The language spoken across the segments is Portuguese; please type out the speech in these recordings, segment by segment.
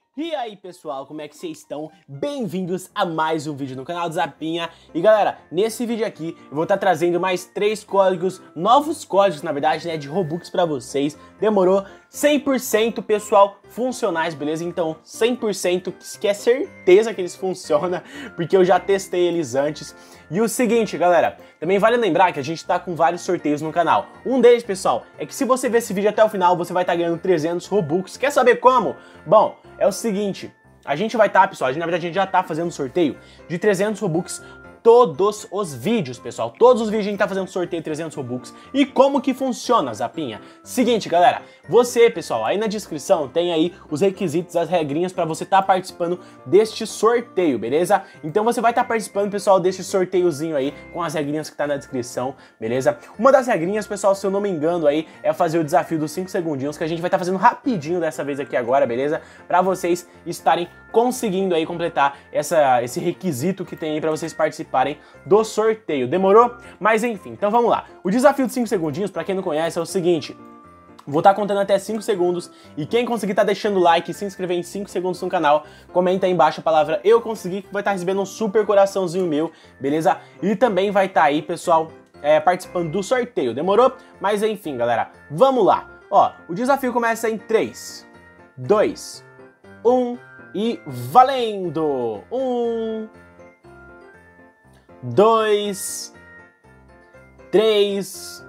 E aí pessoal, como é que vocês estão? Bem-vindos a mais um vídeo no canal do Zapinha. E galera, nesse vídeo aqui eu vou estar trazendo mais 3 códigos, novos códigos na verdade, né, de Robux pra vocês. Demorou? 100% pessoal, funcionais, beleza? Então 100% que é certeza que eles funcionam, porque eu já testei eles antes. E o seguinte galera, também vale lembrar que a gente tá com vários sorteios no canal. Um deles pessoal, é que se você ver esse vídeo até o final, você vai estar ganhando 300 Robux. Quer saber como? Bom, é o seguinte, a gente vai estar, pessoal, na verdade a gente já tá fazendo sorteio de 300 Robux todos os vídeos, pessoal. Todos os vídeos a gente tá fazendo sorteio de 300 Robux. E como que funciona, Zapinha? Seguinte, galera, você, pessoal, aí na descrição tem aí os requisitos, as regrinhas pra você tá participando deste sorteio, beleza? Então você vai estar participando, pessoal, deste sorteiozinho aí com as regrinhas que tá na descrição, beleza? Uma das regrinhas, pessoal, se eu não me engano aí, é fazer o desafio dos 5 segundinhos, que a gente vai estar fazendo rapidinho dessa vez aqui agora, beleza? Pra vocês estarem conseguindo aí completar esse requisito que tem aí pra vocês participarem do sorteio. Demorou? Mas enfim, então vamos lá. O desafio de 5 segundinhos, pra quem não conhece, é o seguinte: vou estar contando até 5 segundos e quem conseguir tá deixando o like e se inscrever em 5 segundos no canal, comenta aí embaixo a palavra eu consegui, que vai estar recebendo um super coraçãozinho meu, beleza? E também vai estar aí, pessoal, participando do sorteio. Demorou? Mas enfim, galera, vamos lá. Ó, o desafio começa em 3, 2, 1 e valendo! 1, 2, 3,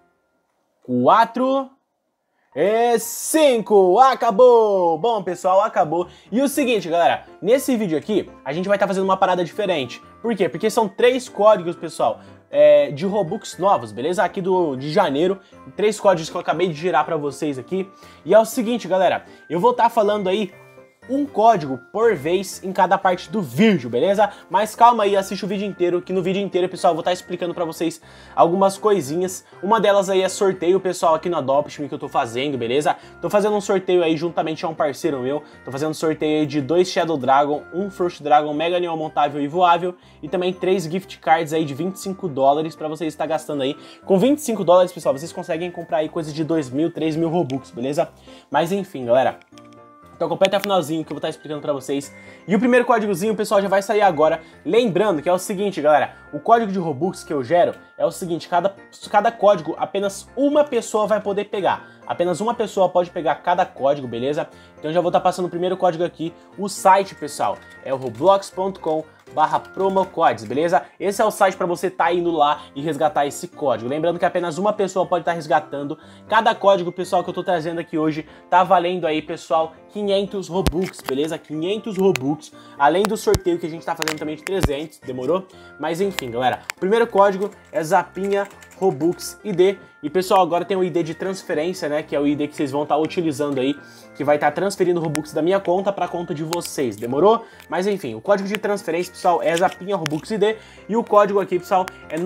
4 e 5. Acabou! Bom, pessoal, acabou. E o seguinte, galera, nesse vídeo aqui, a gente vai estar fazendo uma parada diferente. Por quê? Porque são 3 códigos, pessoal, de Robux novos, beleza? Aqui de janeiro, 3 códigos que eu acabei de girar pra vocês aqui. E é o seguinte, galera, eu vou estar falando aí um código por vez em cada parte do vídeo, beleza? Mas calma aí, assiste o vídeo inteiro, que no vídeo inteiro, pessoal, eu vou estar explicando pra vocês algumas coisinhas. Uma delas aí é sorteio, pessoal, aqui no Adopt Me que eu tô fazendo, beleza? Tô fazendo um sorteio aí juntamente a um parceiro meu. Tô fazendo um sorteio aí de 2 Shadow Dragon, 1 Frost Dragon Mega Neon montável e voável e também 3 gift cards aí de $25 pra vocês estar gastando aí. Com $25, pessoal, vocês conseguem comprar aí coisa de 2.000, 3.000 Robux, beleza? Mas enfim, galera, então acompanha até o finalzinho que eu vou estar explicando pra vocês. E o primeiro códigozinho, pessoal, já vai sair agora. Lembrando que é o seguinte, galera, o código de Robux que eu gero é o seguinte: cada código apenas uma pessoa vai poder pegar. Apenas uma pessoa pode pegar cada código, beleza? Então já vou estar passando o primeiro código aqui. O site, pessoal, é o roblox.com/promocodes, beleza? Esse é o site para você estar indo lá e resgatar esse código. Lembrando que apenas uma pessoa pode estar resgatando. Cada código, pessoal, que eu tô trazendo aqui hoje tá valendo aí, pessoal, 500 Robux, beleza? 500 Robux, além do sorteio que a gente tá fazendo também de 300, demorou? Mas enfim, galera, o primeiro código é Zapinha Robux ID. E pessoal, agora tem o ID de transferência, né, que é o ID que vocês vão estar utilizando aí, que vai estar transferindo Robux da minha conta para a conta de vocês, demorou? Mas enfim, o código de transferência, pessoal, é Zapinha Robux ID, e o código aqui, pessoal, é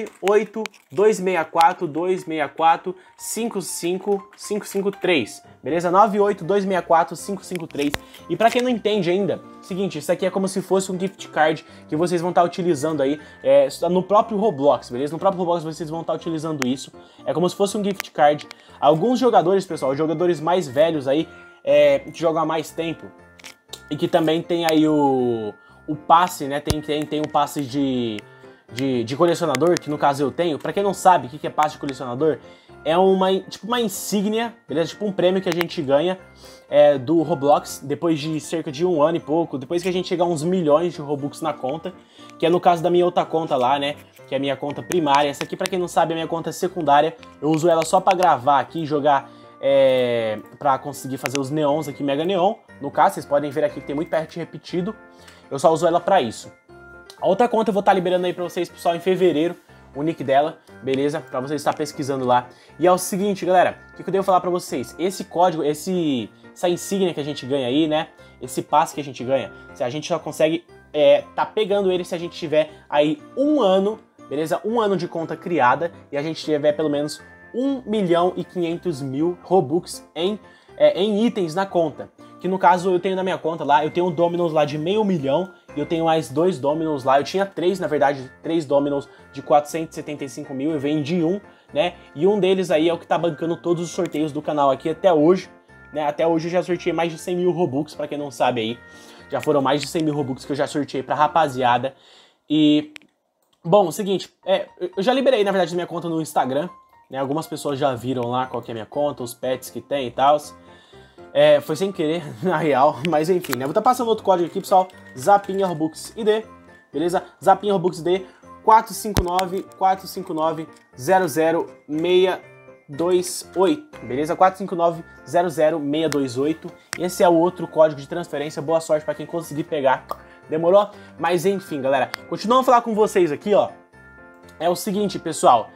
98264-264-55553, beleza? 98264-553. E para quem não entende ainda, seguinte, isso aqui é como se fosse um gift card que vocês vão estar utilizando aí no próprio Roblox, beleza? No próprio Roblox vocês vão estar utilizando isso. É como se fosse um gift card. Alguns jogadores, pessoal, jogadores mais velhos aí, que jogam há mais tempo e que também tem aí o passe, né? Tem o passe de colecionador, que no caso eu tenho. Pra quem não sabe o que é passe de colecionador, é tipo uma insígnia, beleza? Tipo um prêmio que a gente ganha do Roblox depois de cerca de 1 ano e pouco, depois que a gente chegar a uns milhões de Robux na conta, que é no caso da minha outra conta lá, né? Que é a minha conta primária. Essa aqui, pra quem não sabe, é a minha conta secundária. Eu uso ela só pra gravar aqui e jogar, pra conseguir fazer os neons aqui, Mega Neon. No caso, vocês podem ver aqui que tem muito pet repetido. Eu só uso ela pra isso. A outra conta eu vou estar liberando aí pra vocês, pessoal, em fevereiro, o nick dela, beleza? Pra vocês estar pesquisando lá. E é o seguinte, galera, o que eu devo falar pra vocês? Esse código, essa insígnia que a gente ganha aí, né? Esse passe que a gente ganha, a gente só consegue tá pegando ele se a gente tiver aí 1 ano, beleza? 1 ano de conta criada e a gente tiver pelo menos 1.500.000 Robux em itens na conta. Que no caso eu tenho na minha conta lá, eu tenho um Dominos lá de 500 mil e eu tenho mais 2 Dominos lá. Eu tinha 3, na verdade, 3 Dominos de 475 mil, eu vendi um, né? E um deles aí é o que tá bancando todos os sorteios do canal aqui até hoje, né? Até hoje eu já sorteei mais de 100 mil Robux, pra quem não sabe aí. Já foram mais de 100 mil Robux que eu já sorteei pra rapaziada. E, bom, o seguinte, eu já liberei, na verdade, minha conta no Instagram, né? Algumas pessoas já viram lá qual que é a minha conta, os pets que tem e tal. Foi sem querer, na real, mas enfim, né? Vou estar passando outro código aqui, pessoal. Zapinha Robux ID, beleza? Zapinha Robux ID 459-459-00628, beleza? 459-00628. Esse é o outro código de transferência. Boa sorte para quem conseguir pegar. Demorou? Mas enfim, galera. Continuando a falar com vocês aqui, ó. É o seguinte, pessoal.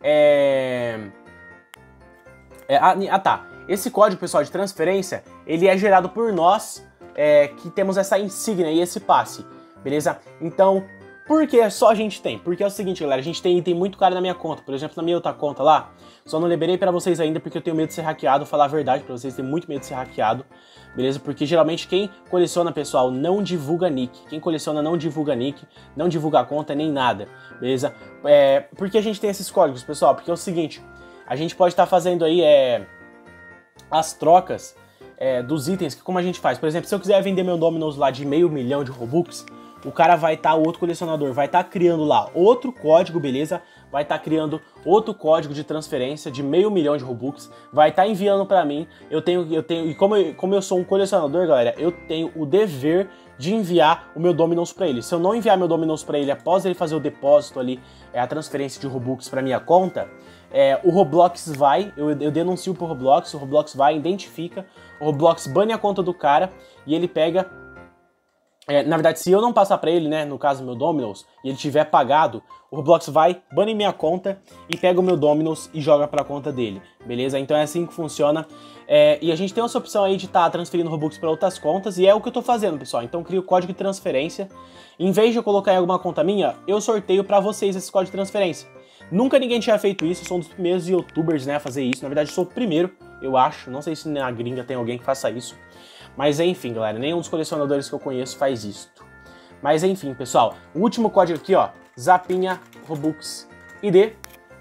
Tá. Esse código, pessoal, de transferência, ele é gerado por nós, que temos essa insígnia e esse passe, beleza? Então, por que só a gente tem? Porque é o seguinte, galera, a gente tem item muito caro na minha conta. Por exemplo, na minha outra conta lá, só não liberei pra vocês ainda porque eu tenho medo de ser hackeado. Falar a verdade pra vocês, tenho muito medo de ser hackeado, beleza? Porque geralmente quem coleciona, pessoal, não divulga nick. Quem coleciona não divulga nick, não divulga a conta nem nada, beleza? Por que a gente tem esses códigos, pessoal? Porque é o seguinte, a gente pode estar fazendo aí as trocas dos itens, que como a gente faz. Por exemplo, se eu quiser vender meu Dominos lá de 500 mil de Robux, o cara vai estar, o outro colecionador vai estar criando lá outro código, beleza? Vai estar criando outro código de transferência de 500 mil de Robux, vai estar enviando pra mim. E como eu sou um colecionador, galera, eu tenho o dever de enviar o meu Dominos pra ele. Se eu não enviar meu Dominos pra ele após ele fazer o depósito ali, a transferência de Robux pra minha conta, o Roblox vai, eu denuncio pro Roblox, o Roblox vai, identifica, o Roblox bane a conta do cara e ele pega. Na verdade, se eu não passar pra ele, né, no caso meu Dominos, e ele tiver pagado, o Roblox vai, bane minha conta e pega o meu Dominos e joga pra conta dele, beleza? Então é assim que funciona. E a gente tem essa opção aí de estar transferindo Robux pra outras contas, e é o que eu tô fazendo, pessoal. Então crio o código de transferência. Em vez de eu colocar em alguma conta minha, eu sorteio pra vocês esse código de transferência. Nunca ninguém tinha feito isso, eu sou um dos primeiros youtubers, né, a fazer isso. Na verdade, eu sou o primeiro, eu acho. Não sei se na gringa tem alguém que faça isso. Mas enfim, galera, nenhum dos colecionadores que eu conheço faz isso. Mas enfim, pessoal, o último código aqui, ó, Zapinha Robux ID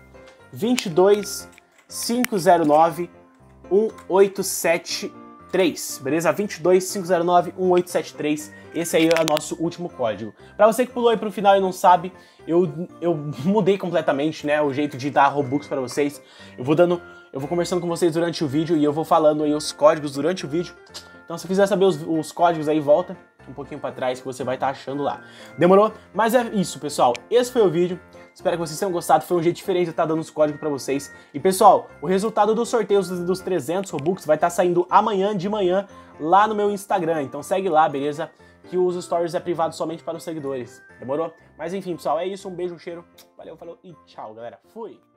225091873, beleza? 225091873, esse aí é o nosso último código. Pra você que pulou aí pro final e não sabe, eu mudei completamente, né, o jeito de dar Robux pra vocês. Eu vou conversando com vocês durante o vídeo e eu vou falando aí os códigos durante o vídeo. Então se quiser saber os códigos aí, volta um pouquinho pra trás que você vai estar achando lá. Demorou? Mas é isso, pessoal. Esse foi o vídeo. Espero que vocês tenham gostado. Foi um jeito diferente de estar dando os códigos pra vocês. E, pessoal, o resultado dos sorteios dos 300 Robux vai estar saindo amanhã de manhã lá no meu Instagram. Então segue lá, beleza? Que os stories é privado somente para os seguidores. Demorou? Mas enfim, pessoal, é isso. Um beijo, um cheiro. Valeu, falou e tchau, galera. Fui!